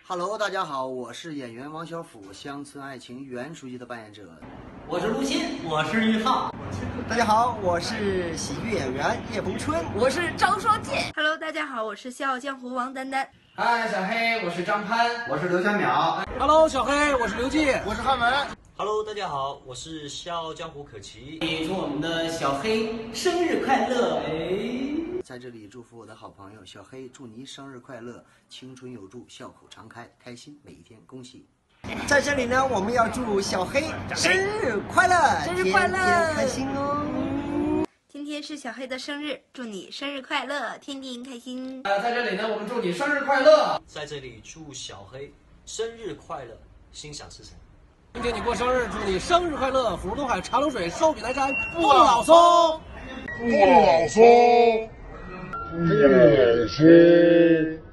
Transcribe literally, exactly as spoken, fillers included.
Hello， 大家好，我是演员王小虎，乡村爱情袁书记的扮演者。 我是陆鑫，我是玉浩。 大家好，我是喜剧演员叶鹏春， 我是张双健。 Hello， 大家好，我是笑傲江湖王丹丹。 嗨，小黑，我是张潘， 我是刘小淼。 Hello， 小黑，我是刘季， 我是汉文。 Hello， 大家好，我是笑傲江湖可琪。 祝我们的小黑生日快乐！哎。 在这里祝福我的好朋友小黑，祝你生日快乐，青春有祝，笑口常开，开心每一天，恭喜！ 在这里呢，我们要祝小黑生日快乐， 生日快乐， 天天开心哦！ 今天是小黑的生日，祝你生日快乐，天天开心！ 呃，在这里呢，我们祝你生日快乐！ 在这里祝小黑生日快乐，心想事成。 今天你过生日，祝你生日快乐！福如东海，长流水，寿比南山，不老松， 不老松。不老松。